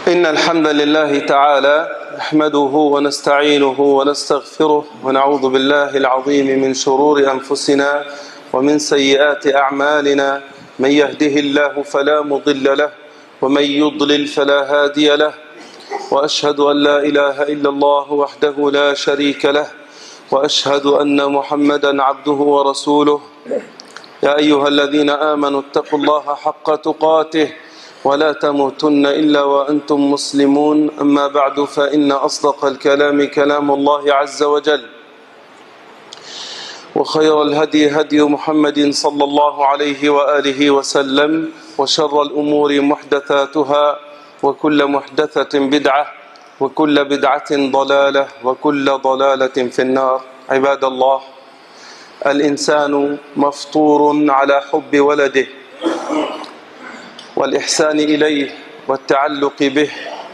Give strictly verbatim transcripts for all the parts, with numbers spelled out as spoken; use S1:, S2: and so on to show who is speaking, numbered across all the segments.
S1: إن الحمد لله تعالى نحمده ونستعينه ونستغفره ونعوذ بالله العظيم من شرور أنفسنا ومن سيئات أعمالنا. من يهده الله فلا مضل له ومن يضلل فلا هادي له، وأشهد أن لا إله إلا الله وحده لا شريك له، وأشهد أن محمدا عبده ورسوله. يا أيها الذين آمنوا اتقوا الله حق تقاته ولا تموتن إلا وأنتم مسلمون. أما بعد، فإن أصدق الكلام كلام الله عز وجل، وخير الهدي هدي محمد صلى الله عليه وآله وسلم، وشر الأمور محدثاتها، وكل محدثة بدعة، وكل بدعة ضلالة، وكل ضلالة في النار. عباد الله، الإنسان مفطور على حب ولده والإحسان إليه والتعلق به،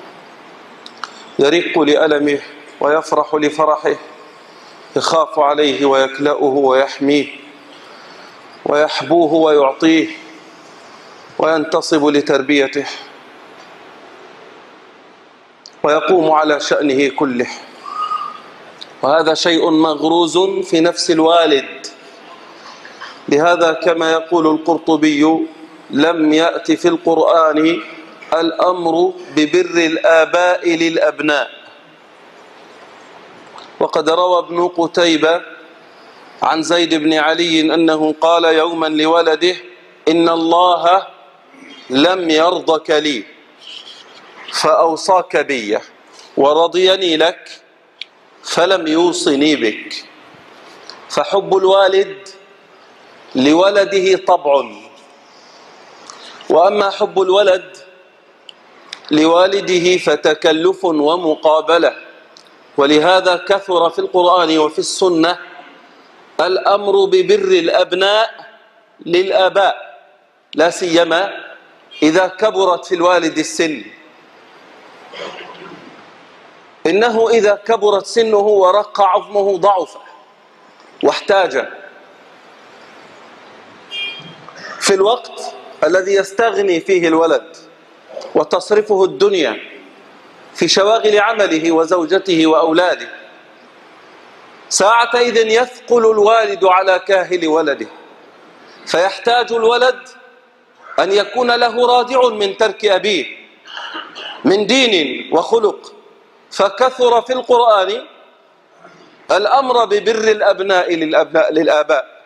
S1: يرق لألمه ويفرح لفرحه، يخاف عليه ويكلأه ويحميه، ويحبوه ويعطيه، وينتصب لتربيته، ويقوم على شأنه كله. وهذا شيء مغروز في نفس الوالد. لهذا كما يقول القرطبي: لم يأت في القرآن الأمر ببر الآباء للأبناء. وقد روى ابن قتيبة عن زيد بن علي أنه قال يوما لولده: إن الله لم يرضك لي فأوصاك بي، ورضيني لك فلم يوصني بك. فحب الوالد لولده طبع، وأما حب الولد لوالده فتكلف ومقابلة. ولهذا كثر في القرآن وفي السنة الأمر ببر الأبناء للآباء، لا سيما إذا كبرت في الوالد السن. إنه إذا كبرت سنه ورق عظمه ضعف واحتاج. في الوقت الذي يستغني فيه الولد وتصرفه الدنيا في شواغل عمله وزوجته وأولاده، ساعتئذ يثقل الوالد على كاهل ولده، فيحتاج الولد أن يكون له رادع من ترك أبيه من دين وخلق. فكثر في القرآن الأمر ببر الأبناء للأبناء للآباء.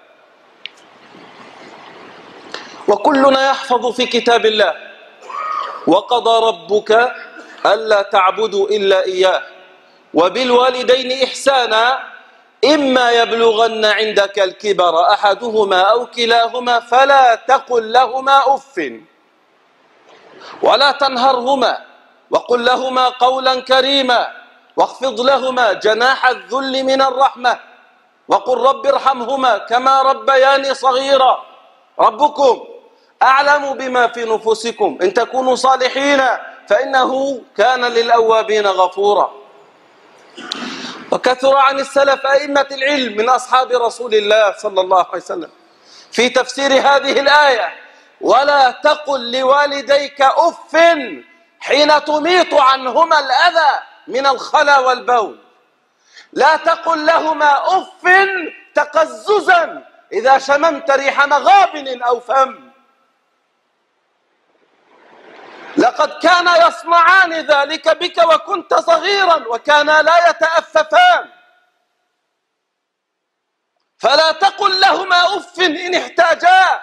S1: وكلنا يحفظ في كتاب الله: وقضى ربك ألا تعبدوا إلا إياه وبالوالدين إحسانا إما يبلغن عندك الكبر أحدهما أو كلاهما فلا تقل لهما أف ولا تنهرهما وقل لهما قولا كريما واخفض لهما جناح الذل من الرحمة وقل رب ارحمهما كما ربياني صغيرا ربكم أعلم بما في نفوسكم إن تكونوا صالحين فإنه كان للأوابين غفورا. وكثر عن السلف أئمة العلم من أصحاب رسول الله صلى الله عليه وسلم في تفسير هذه الآية: ولا تقل لوالديك أف حين تميط عنهما الأذى من الخلا والبول. لا تقل لهما أف تقززا إذا شممت ريح مغابن أو فم. لقد كان يصنعان ذلك بك وكنت صغيرا وكانا لا يتأففان. فلا تقل لهما أف إن احتاجا،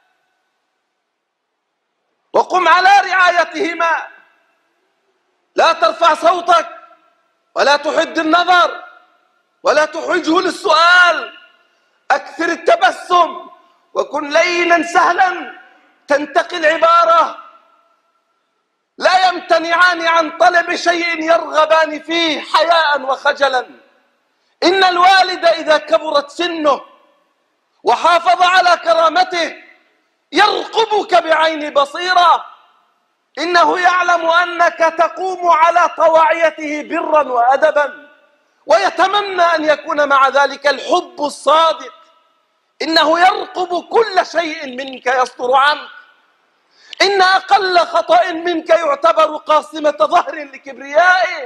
S1: وقم على رعايتهما. لا ترفع صوتك ولا تحد النظر ولا تحرجه للسؤال. أكثر التبسم وكن لينا سهلا تنتقي العبارة. لا يمتنعان عن طلب شيء يرغبان فيه حياء وخجلا. إن الوالد إذا كبرت سنه وحافظ على كرامته يرقبك بعين بصيرة. إنه يعلم أنك تقوم على طواعيته برا وأدبا، ويتمنى أن يكون مع ذلك الحب الصادق. إنه يرقب كل شيء منك يصدر عنك. إن أقل خطأ منك يعتبر قاصمة ظهر لكبريائه.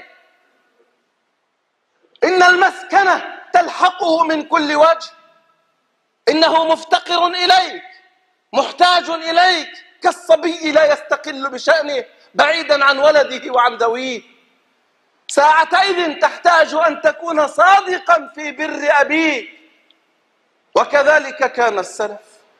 S1: إن المسكنة تلحقه من كل وجه. إنه مفتقر إليك، محتاج إليك، كالصبي لا يستقل بشأنه، بعيدا عن ولده وعن ذويه. ساعتئذ تحتاج أن تكون صادقا في بر أبيك. وكذلك كان السلف.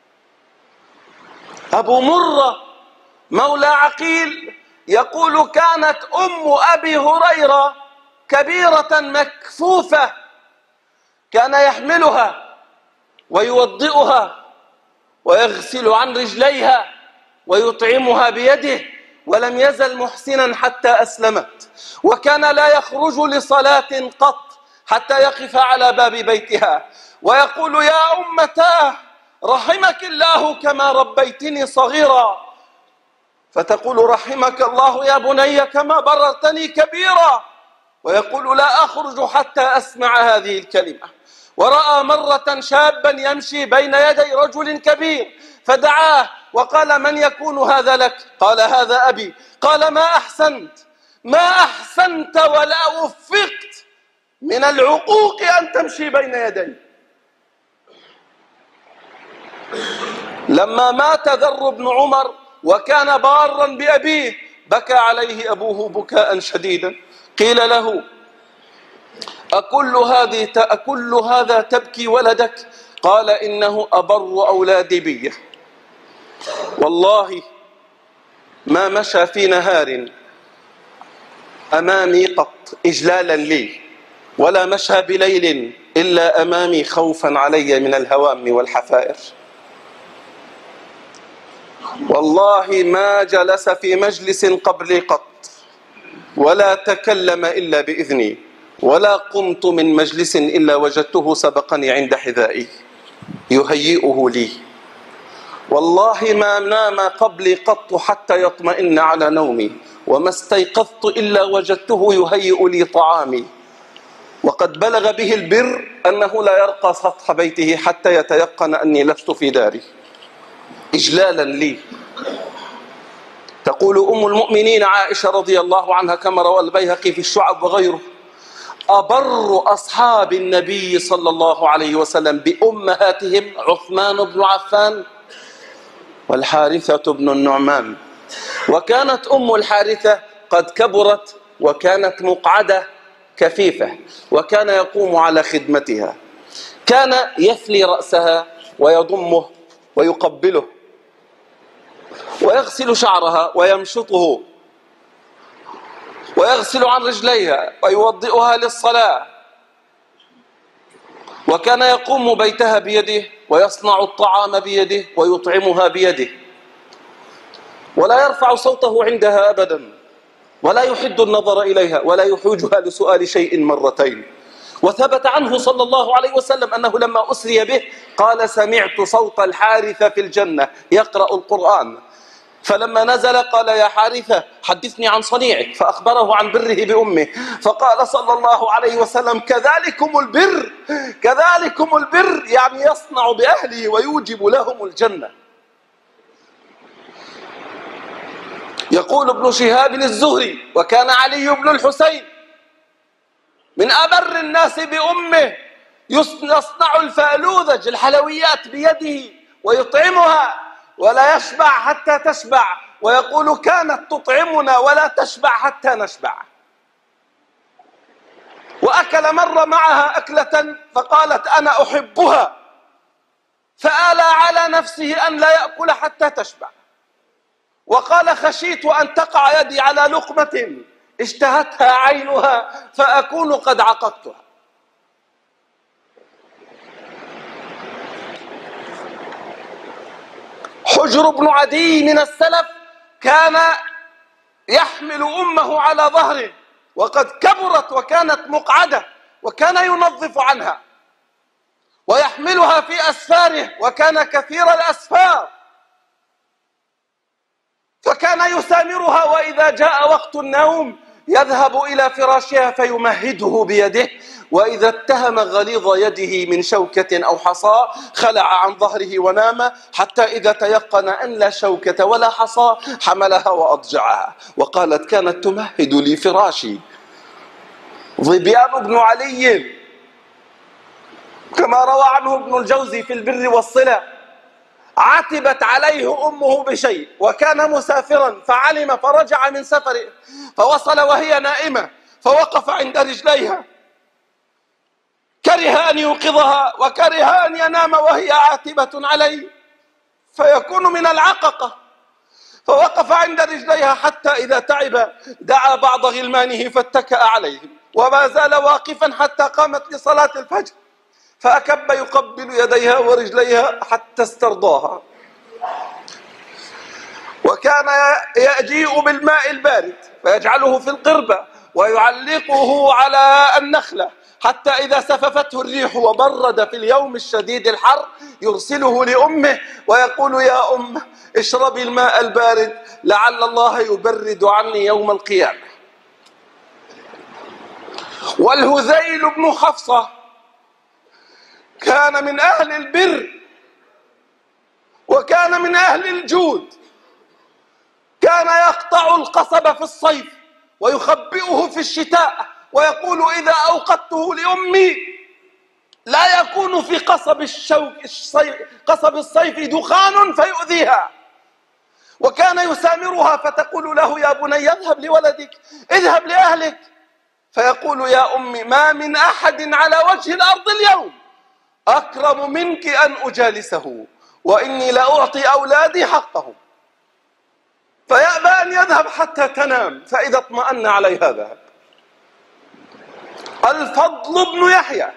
S1: أبو مرة مولى عقيل يقول: كانت أم أبي هريرة كبيرة مكفوفة، كان يحملها ويوضئها ويغسل عن رجليها ويطعمها بيده، ولم يزل محسنا حتى أسلمت. وكان لا يخرج لصلاة قط حتى يقف على باب بيتها ويقول: يا أمتاه رحمك الله كما ربيتني صغيرا. فتقول: رحمك الله يا بني كما بررتني كبيرا. ويقول: لا أخرج حتى أسمع هذه الكلمة. ورأى مرة شابا يمشي بين يدي رجل كبير فدعاه وقال: من يكون هذا لك؟ قال: هذا أبي. قال: ما أحسنت، ما أحسنت ولا وفقت من العقوق أن تمشي بين يدي. لما مات ذر بن عمر وكان بارا بأبيه بكى عليه أبوه بكاء شديدا. قيل له: أكل هذه أكل هذا تبكي ولدك؟ قال: إنه أبر أولادي بي. والله ما مشى في نهار أمامي قط إجلالا لي، ولا مشى بليل إلا أمامي خوفا علي من الهوام والحفائر. والله ما جلس في مجلس قبلي قط ولا تكلم إلا بإذني، ولا قمت من مجلس إلا وجدته سبقني عند حذائي يهيئه لي. والله ما نام قبلي قط حتى يطمئن على نومي، وما استيقظت إلا وجدته يهيئ لي طعامي. وقد بلغ به البر أنه لا يرقى سطح بيته حتى يتيقن أني لست في داري إجلالا لي. تقول أم المؤمنين عائشة رضي الله عنها كما روى البيهقي في الشعب وغيره: أبر أصحاب النبي صلى الله عليه وسلم بأمهاتهم عثمان بن عفان والحارثة بن النعمان. وكانت أم الحارثة قد كبرت وكانت مقعدة كفيفة، وكان يقوم على خدمتها. كان يثلي رأسها ويضمه ويقبله ويغسل شعرها ويمشطه ويغسل عن رجليها ويوضئها للصلاة. وكان يقوم بيتها بيده ويصنع الطعام بيده ويطعمها بيده، ولا يرفع صوته عندها أبدا، ولا يحد النظر إليها، ولا يحوجها لسؤال شيء مرتين. وثبت عنه صلى الله عليه وسلم أنه لما أسري به قال: سمعت صوت الحارثة في الجنة يقرأ القرآن. فلما نزل قال: يا حارثة حدثني عن صنيعك، فأخبره عن بره بأمه. فقال صلى الله عليه وسلم: كذلكم البر، كذلكم البر، يعني يصنع بأهله ويوجب لهم الجنة. يقول ابن شهاب الزهري: وكان علي بن الحسين من أبر الناس بأمه، يصنع الفألوذج الحلويات بيده ويطعمها ولا يشبع حتى تشبع، ويقول: كانت تطعمنا ولا تشبع حتى نشبع. وأكل مرة معها أكلة فقالت: أنا أحبها، فآلى على نفسه أن لا يأكل حتى تشبع، وقال: خشيت أن تقع يدي على لقمة اشتهتها عينها فأكون قد عقدتها. حجر بن عدي من السلف كان يحمل أمه على ظهره وقد كبرت وكانت مقعدة، وكان ينظف عنها ويحملها في أسفاره، وكان كثير الأسفار، فكان يسامرها. وإذا جاء وقت النوم يذهب إلى فراشها فيمهده بيده، وإذا اتهم غليظ يده من شوكة أو حصى خلع عن ظهره ونام، حتى إذا تيقن أن لا شوكة ولا حصى حملها وأضجعها، وقالت كانت تمهد لي فراشي. ظبيان بن علي كما روى عنه ابن الجوزي في البر والصلة عتبت عليه أمه بشيء، وكان مسافرا فعلم فرجع من سفره فوصل وهي نائمة فوقف عند رجليها، كره أن يوقظها وكره أن ينام وهي عاتبة عليه فيكون من العققة، فوقف عند رجليها حتى إذا تعب دعا بعض غلمانه فاتكأ عليهم، وما زال واقفا حتى قامت لصلاة الفجر، فأكب يقبل يديها ورجليها حتى استرضاها. وكان يجيء بالماء البارد فيجعله في القربة ويعلقه على النخلة، حتى إذا سففته الريح وبرد في اليوم الشديد الحر يرسله لأمه ويقول يا أم اشربي الماء البارد لعل الله يبرد عني يوم القيامة. والهذيل بن حفصة كان من أهل البر وكان من أهل الجود، كان يقطع القصب في الصيف ويخبئه في الشتاء ويقول إذا أوقدته لأمي لا يكون في قصب الشوك الصيف قصب الصيف دخان فيؤذيها، وكان يسامرها فتقول له يا بني اذهب لولدك اذهب لأهلك، فيقول يا أمي ما من أحد على وجه الأرض اليوم أكرم منك أن أجالسه، وإني لأعطي أولادي حقهم، فيأبى أن يذهب حتى تنام، فإذا اطمأن عليها ذهب. الفضل بن يحيى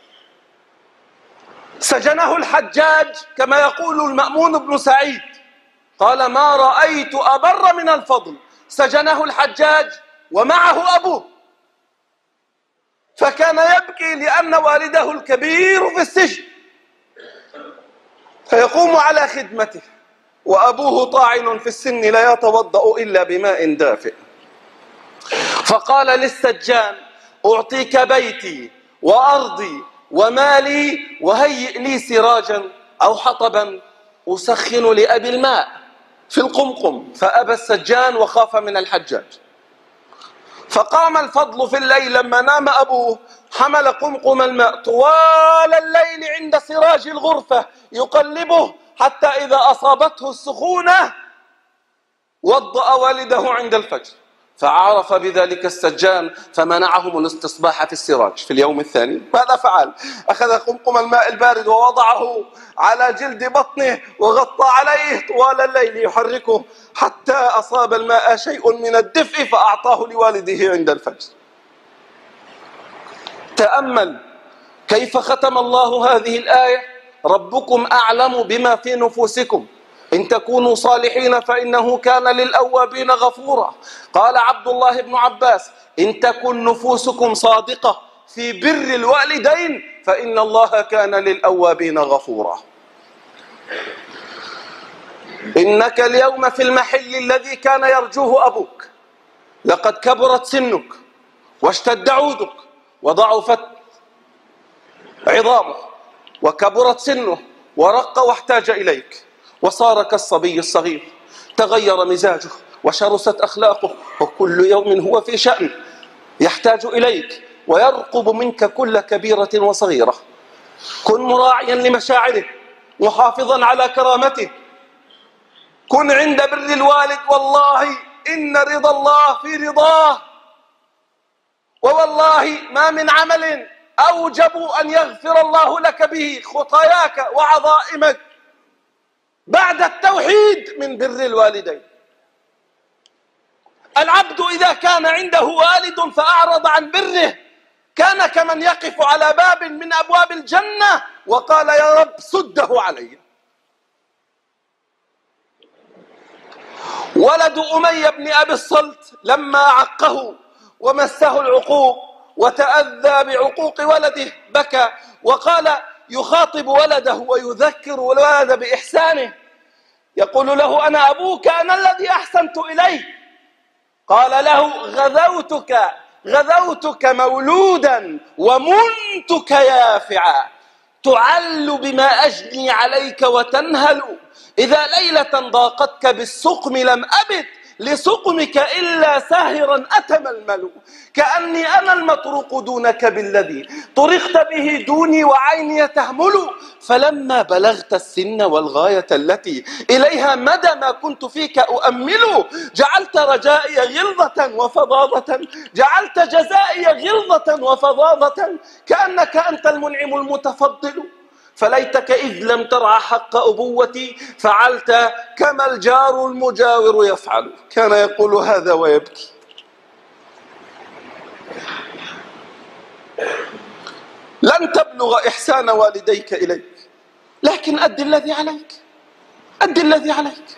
S1: سجنه الحجاج كما يقول المأمون بن سعيد، قال ما رأيت أبر من الفضل، سجنه الحجاج ومعه أبوه، فكان يبكي لأن والده الكبير في السجن، فيقوم على خدمته وأبوه طاعن في السن لا يتوضأ إلا بماء دافئ، فقال للسجان أعطيك بيتي وأرضي ومالي وهيئ لي سراجا أو حطبا أسخن لأبي الماء في القمقم، فأبى السجان وخاف من الحجاج، فقام الفضل في الليل لما نام أبوه حمل قمقم الماء طوال الليل عند سراج الغرفة يقلبه حتى إذا أصابته السخونة وضأ والده عند الفجر، فعرف بذلك السجان فمنعهم الاستصباح في السراج في اليوم الثاني. ماذا فعل؟ أخذ قمقم الماء البارد ووضعه على جلد بطنه وغطى عليه طوال الليل يحركه حتى أصاب الماء شيء من الدفء فأعطاه لوالده عند الفجر. تأمل كيف ختم الله هذه الآية: ربكم أعلم بما في نفوسكم إن تكونوا صالحين فإنه كان للأوابين غفورا. قال عبد الله بن عباس: إن تكن نفوسكم صادقة في بر الوالدين فإن الله كان للأوابين غفورا. إنك اليوم في المحل الذي كان يرجوه أبوك، لقد كبرت سنك واشتد عودك وضعفت عظامه وكبرت سنه ورق واحتاج إليك وصار كالصبي الصغير، تغير مزاجه وشرست أخلاقه، وكل يوم هو في شأن يحتاج إليك ويرقب منك كل كبيرة وصغيرة. كن مراعيا لمشاعره محافظا على كرامته، كن عند بر الوالد، والله إن رضا الله في رضاه، ووالله ما من عمل أوجب أن يغفر الله لك به خطاياك وعظائمك بعد التوحيد من بر الوالدين. العبد إذا كان عنده والد فأعرض عن بره كان كمن يقف على باب من أبواب الجنة وقال يا رب سده علي. ولد أمية بن أبي الصلت لما عقه ومسه العقوق وتأذى بعقوق ولده بكى وقال يخاطب ولده ويذكر الولد بإحسانه، يقول له أنا أبوك، أنا الذي أحسنت إليه، قال له: غذوتك غذوتك مولودا ومنتك يافعا، تعل بما أجني عليك وتنهل، إذا ليلة ضاقتك بالسقم لم أبت لسقمك إلا ساهرا أتململ، كأني أنا المطروق دونك بالذي طرقت به دوني وعيني تهمل، فلما بلغت السن والغاية التي إليها مدى ما كنت فيك أؤمل، جعلت رجائي غلظة وفظاظة، جعلت جزائي غلظة وفظاظة، كأنك أنت المنعم المتفضل، فليتك إذ لم ترع حق أبوتي فعلت كما الجار المجاور يفعل. كان يقول هذا ويبكي. لن تبلغ إحسان والديك إليك، لكن أد الذي عليك، أد الذي عليك،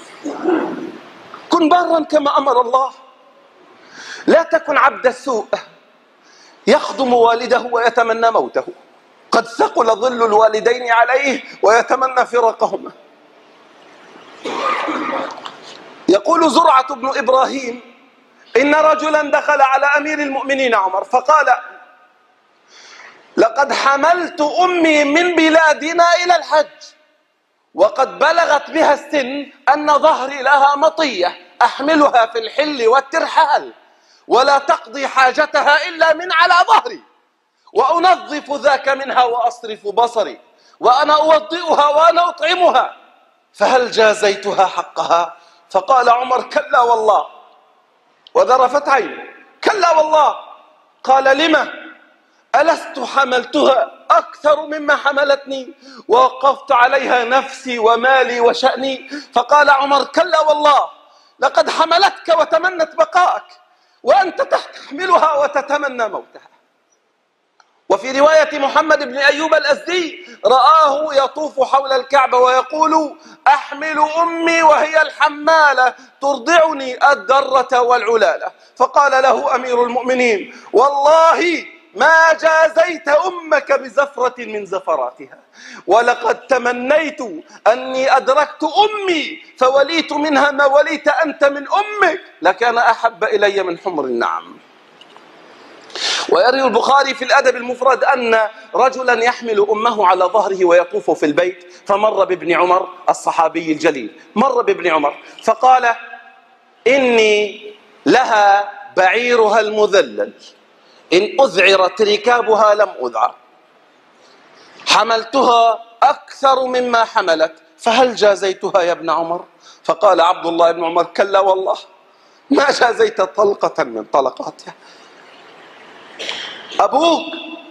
S1: كن بارا كما أمر الله، لا تكن عبد السوء يخدم والده ويتمنى موته، قد ثقل ظل الوالدين عليه ويتمنى فراقهما. يقول زرعة بن إبراهيم: إن رجلا دخل على أمير المؤمنين عمر فقال: لقد حملت أمي من بلادنا إلى الحج، وقد بلغت بها السن أن ظهري لها مطية أحملها في الحل والترحال، ولا تقضي حاجتها إلا من على ظهري، وأنظف ذاك منها وأصرف بصري، وأنا أوضئها وأنا أطعمها، فهل جازيتها حقها؟ فقال عمر: كلا والله، وذرفت عينه: كلا والله. قال: لما؟ ألست حملتها أكثر مما حملتني ووقفت عليها نفسي ومالي وشأني؟ فقال عمر: كلا والله، لقد حملتك وتمنت بقاءك، وأنت تحملها وتتمنى موتها. وفي رواية محمد بن أيوب الأزدي: رآه يطوف حول الكعبة ويقول: أحمل أمي وهي الحمالة ترضعني الدرة والعلالة. فقال له أمير المؤمنين: والله ما جازيت أمك بزفرة من زفراتها، ولقد تمنيت أني أدركت أمي فوليت منها ما وليت أنت من أمك، لكان أحب إلي من حمر النعم. ويروي البخاري في الأدب المفرد أن رجلا يحمل أمه على ظهره ويطوف في البيت، فمر بابن عمر الصحابي الجليل، مر بابن عمر فقال: إني لها بعيرها المذلل، إن أذعرت ركابها لم أذعر، حملتها أكثر مما حملت، فهل جازيتها يا ابن عمر؟ فقال عبد الله بن عمر: كلا والله، ما جازيت طلقة من طلقاتها. أبوك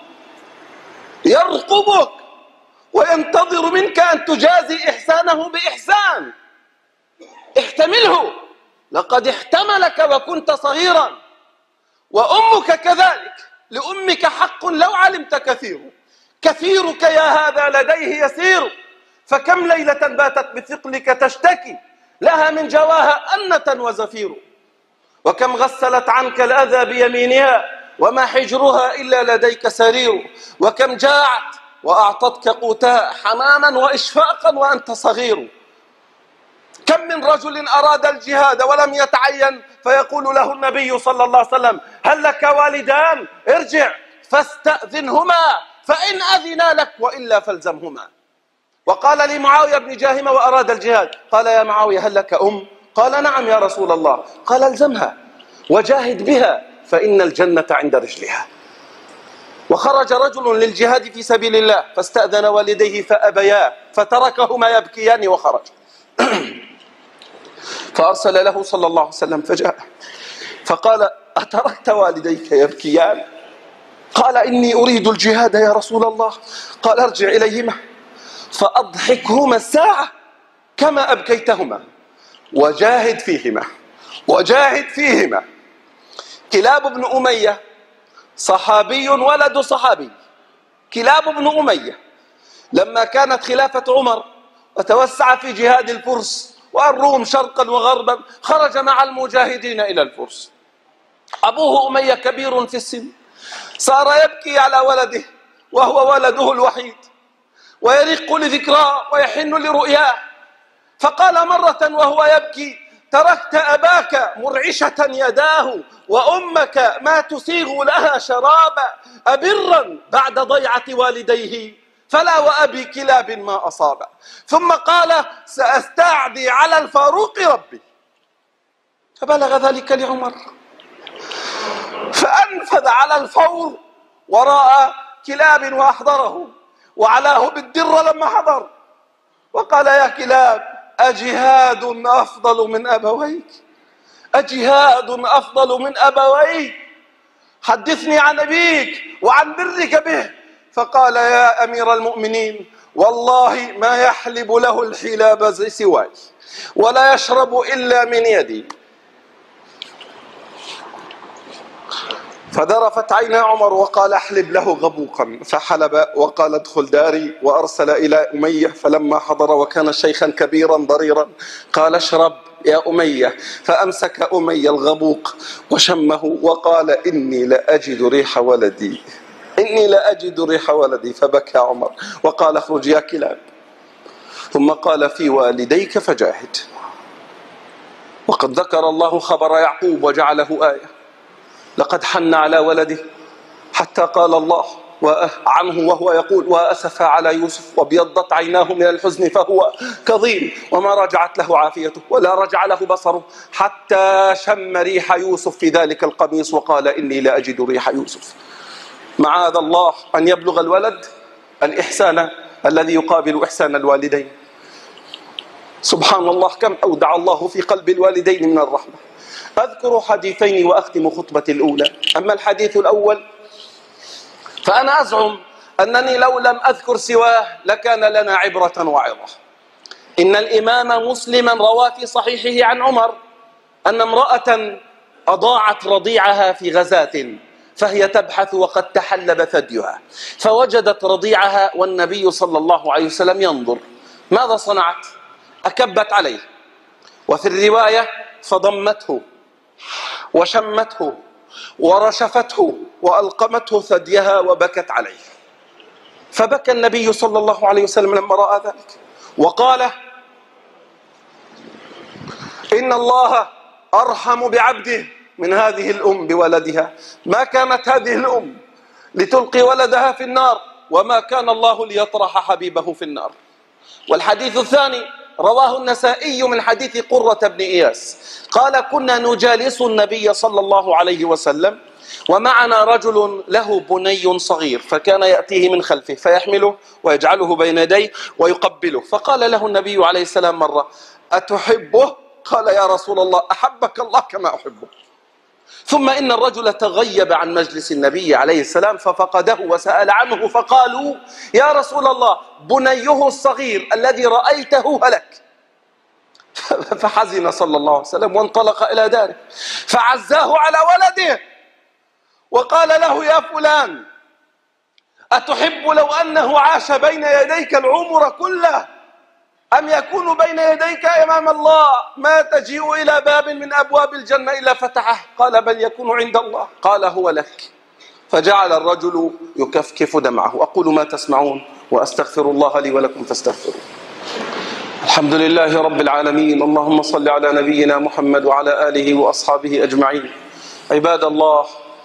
S1: يرقبك وينتظر منك أن تجازي إحسانه بإحسان، احتمله، لقد احتملك وكنت صغيرا. وأمك كذلك، لأمك حق لو علمت كثير، كثيرك يا هذا لديه يسير، فكم ليلة باتت بثقلك تشتكي، لها من جواها أنة وزفير، وكم غسلت عنك الأذى بيمينها وما حجرها إلا لديك سرير، وكم جاعت وأعطتك قوتها حنانا وإشفاقا وأنت صغير. كم من رجل أراد الجهاد ولم يتعين فيقول له النبي صلى الله عليه وسلم: هل لك والدان؟ ارجع فاستأذنهما فإن أذنا لك وإلا فالزمهما. وقال لمعاوية بن جاهمة وأراد الجهاد، قال: يا معاوية هل لك أم؟ قال: نعم يا رسول الله. قال: الزمها وجاهد بها فإن الجنة عند رجلها. وخرج رجل للجهاد في سبيل الله فاستأذن والديه فأبيا، فتركهما يبكيان وخرج. فأرسل له صلى الله عليه وسلم فجاء فقال: أتركت والديك يبكيان؟ قال: إني أريد الجهاد يا رسول الله. قال: ارجع إليهما فأضحكهما الساعة كما أبكيتهما، وجاهد فيهما وجاهد فيهما. كلاب بن أمية صحابي ولد صحابي. كلاب بن أمية لما كانت خلافة عمر وتوسع في جهاد الفرس والروم شرقا وغربا، خرج مع المجاهدين إلى الفرس. أبوه أمية كبير في السن، صار يبكي على ولده وهو ولده الوحيد، ويرق لذكراه ويحن لرؤياه. فقال مرة وهو يبكي: تركت أباك مرعشة يداه وأمك ما تسيغ لها شرابا، أبرا بعد ضيعة والديه، فلا وأبي كلاب ما أصاب. ثم قال سأستعدي على الفاروق ربي، فبلغ ذلك لعمر فأنفذ على الفور وراء كلاب وأحضره، وعلاه بالدر لما حضر وقال يا كلاب أجهاد أفضل من أبويك، أجهاد أفضل من أبويك، حدثني عن أبيك وعن برك به. فقال يا أمير المؤمنين والله ما يحلب له الحلاب سواي ولا يشرب إلا من يدي. فذرفت عينا عمر وقال احلب له غبوقا، فحلب وقال ادخل داري، وأرسل إلى أمية فلما حضر وكان شيخا كبيرا ضريرا قال اشرب يا أمية، فأمسك أمية الغبوق وشمه وقال إني لأجد ريح ولدي، إني لأجد ريح ولدي. فبكى عمر وقال اخرج يا كلاب. ثم قال في والديك فجاهد. وقد ذكر الله خبر يعقوب وجعله آية، لقد حن على ولده حتى قال الله عنه وهو يقول وأسف على يوسف وابيضت عيناه من الحزن فهو كظيم، وما رجعت له عافيته ولا رجع له بصره حتى شم ريح يوسف في ذلك القميص وقال إني لأجد ريح يوسف. معاذ الله أن يبلغ الولد الإحسان الذي يقابل إحسان الوالدين. سبحان الله كم أودع الله في قلب الوالدين من الرحمة. أذكر حديثين وأختم خطبتي الأولى. أما الحديث الأول فأنا أزعم أنني لو لم أذكر سواه لكان لنا عبرة وعظة. إن الإمام مسلما روى في صحيحه عن عمر أن امرأة أضاعت رضيعها في غزاة فهي تبحث وقد تحلب ثديها، فوجدت رضيعها والنبي صلى الله عليه وسلم ينظر. ماذا صنعت؟ أكبت عليه، وفي الرواية فضمته وشمته ورشفته وألقمته ثديها وبكت عليه. فبكى النبي صلى الله عليه وسلم لما رأى ذلك وقال إن الله أرحم بعبده من هذه الأم بولدها، ما كانت هذه الأم لتلقي ولدها في النار وما كان الله ليطرح حبيبه في النار. والحديث الثاني رواه النسائي من حديث قرة بن إياس قال كنا نجالس النبي صلى الله عليه وسلم ومعنا رجل له بني صغير، فكان يأتيه من خلفه فيحمله ويجعله بين يديه ويقبله. فقال له النبي عليه السلام مرة أتحبه؟ قال يا رسول الله أحبك الله كما أحبه. ثم إن الرجل تغيب عن مجلس النبي عليه السلام ففقده وسأل عنه، فقالوا يا رسول الله بنيه الصغير الذي رأيته هلك. فحزن صلى الله عليه وسلم وانطلق إلى داره فعزاه على ولده وقال له يا فلان أتحب لو أنه عاش بين يديك العمر كله أم يكون بين يديك أمام الله ما تجيء إلى باب من أبواب الجنة إلا فتحه؟ قال بل يكون عند الله. قال هو لك. فجعل الرجل يكفكف دمعه. أقول ما تسمعون وأستغفر الله لي ولكم فاستغفروا. الحمد لله رب العالمين، اللهم صل على نبينا محمد وعلى آله وأصحابه أجمعين. عباد الله،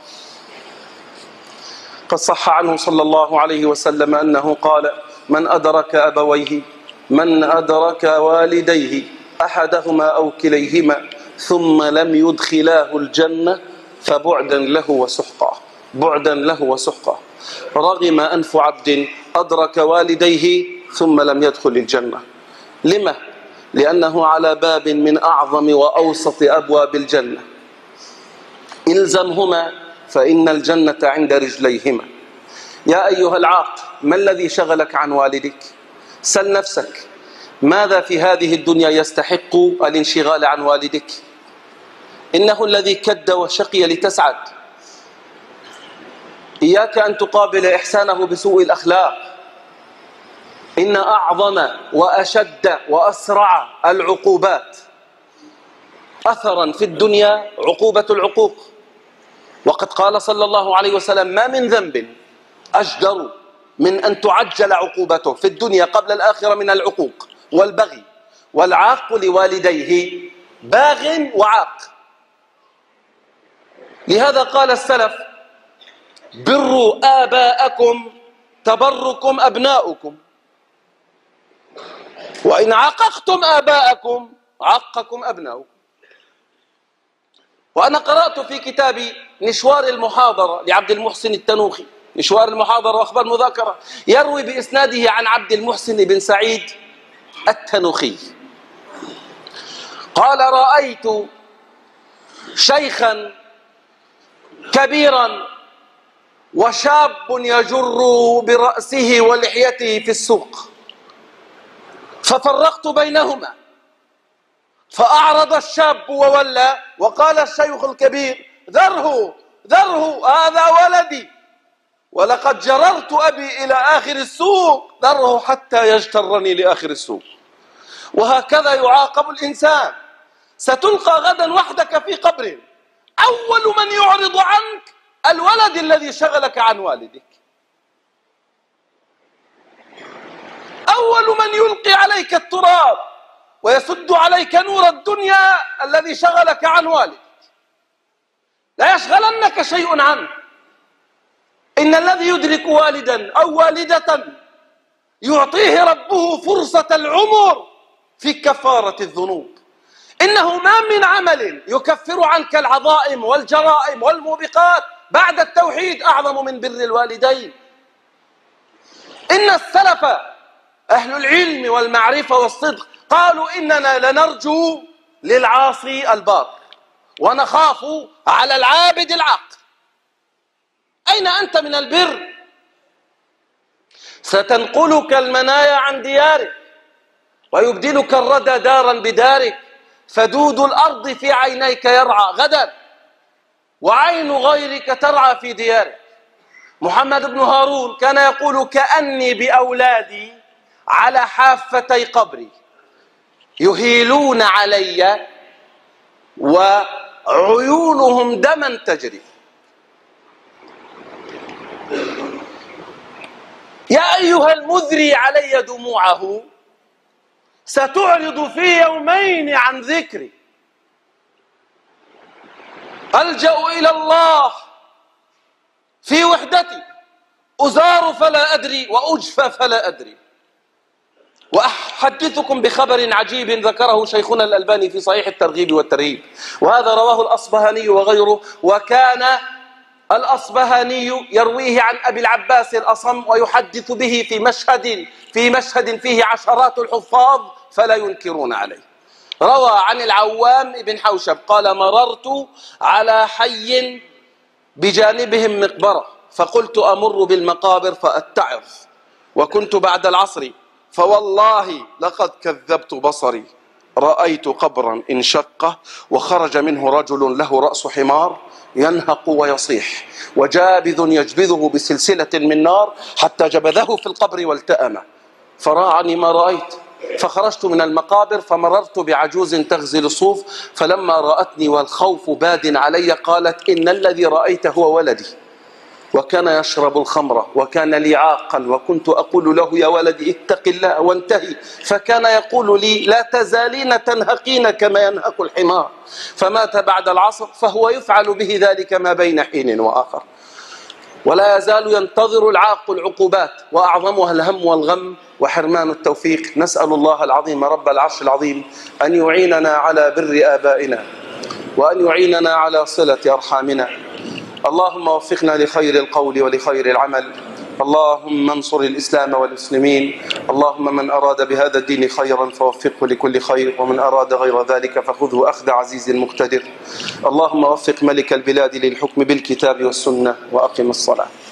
S1: قد صح عنه صلى الله عليه وسلم أنه قال من أدرك أبويه من أدرك والديه أحدهما أو كليهما ثم لم يدخلاه الجنة فبعدا له وسحقا، بعدا له وسحقا. رغم أنف عبد أدرك والديه ثم لم يدخل الجنة. لما؟ لأنه على باب من أعظم وأوسط أبواب الجنة. إلزمهما فإن الجنة عند رجليهما. يا أيها العاق، ما الذي شغلك عن والدك؟ سل نفسك ماذا في هذه الدنيا يستحق الانشغال عن والدك؟ إنه الذي كد وشقي لتسعد. إياك أن تقابل إحسانه بسوء الأخلاق. إن أعظم وأشد وأسرع العقوبات أثرا في الدنيا عقوبة العقوق. وقد قال صلى الله عليه وسلم ما من ذنب أجدر من أن تعجل عقوبته في الدنيا قبل الآخرة من العقوق والبغي. والعاق لوالديه باغ وعاق. لهذا قال السلف: بروا آباءكم تبركم أبناؤكم، وإن عققتم آباءكم عقكم أبناؤكم. وأنا قرأت في كتاب نشوار المحاضرة لعبد المحسن التنوخي، نشوار المحاضرة وأخبار مذاكرة، يروي بإسناده عن عبد المحسن بن سعيد التنوخي قال: رأيت شيخا كبيرا وشاب يجر برأسه ولحيته في السوق، ففرقت بينهما، فأعرض الشاب وولى، وقال الشيخ الكبير: ذره ذره هذا ولدي، ولقد جررت أبي إلى آخر السوق، ذره حتى يجترني لآخر السوق. وهكذا يعاقب الإنسان. ستلقى غدا وحدك في قبر، أول من يعرض عنك الولد الذي شغلك عن والدك، أول من يلقي عليك التراب ويسد عليك نور الدنيا الذي شغلك عن والدك. لا يشغلنك شيء عنه. إن الذي يدرك والدا أو والدة يعطيه ربه فرصة العمر في كفارة الذنوب. إنه ما من عمل يكفر عنك العظائم والجرائم والموبقات بعد التوحيد أعظم من بر الوالدين. إن السلف أهل العلم والمعرفة والصدق قالوا: إننا لنرجو للعاصي البار ونخاف على العابد العاق. أين أنت من البر؟ ستنقلك المنايا عن ديارك، ويبدلك الردى دارا بدارك، فدود الأرض في عينيك يرعى غدا، وعين غيرك ترعى في ديارك. محمد بن هارون كان يقول: كأني بأولادي على حافتي قبري يهيلون علي وعيونهم دما تجري. يا أيها المذري علي دموعه، ستعرض في يومين عن ذكري. ألجأ إلى الله في وحدتي، أزار فلا أدري وأجفى فلا أدري. وأحدثكم بخبر عجيب ذكره شيخنا الألباني في صحيح الترغيب والترهيب، وهذا رواه الأصبهاني وغيره. وكان الأصبهاني يرويه عن أبي العباس الأصم ويحدث به في مشهد في مشهد فيه عشرات الحفاظ فلا ينكرون عليه. روى عن العوام بن حوشب قال: مررت على حي بجانبهم مقبرة، فقلت أمر بالمقابر فأتعظ، وكنت بعد العصر، فوالله لقد كذبت بصري، رأيت قبرا انشق وخرج منه رجل له رأس حمار ينهق ويصيح، وجابذ يجبذه بسلسلة من نار حتى جبذه في القبر والتأمه، فراعني ما رأيت. فخرجت من المقابر فمررت بعجوز تغزل الصوف، فلما رأتني والخوف باد علي قالت: إن الذي رأيت هو ولدي، وكان يشرب الخمر وكان لي عاقا، وكنت أقول له: يا ولدي اتق الله وانتهي، فكان يقول لي: لا تزالين تنهقين كما ينهق الحمار. فمات بعد العصر، فهو يفعل به ذلك ما بين حين وآخر، ولا يزال ينتظر العاق العقوبات، وأعظمها الهم والغم وحرمان التوفيق. نسأل الله العظيم رب العرش العظيم أن يعيننا على بر آبائنا، وأن يعيننا على صلة أرحامنا. اللهم وفقنا لخير القول ولخير العمل. اللهم انصر الإسلام والمسلمين. اللهم من أراد بهذا الدين خيرا فوفقه لكل خير، ومن أراد غير ذلك فخذه أخذ عزيز مقتدر. اللهم وفق ملك البلاد للحكم بالكتاب والسنة، وأقم الصلاة.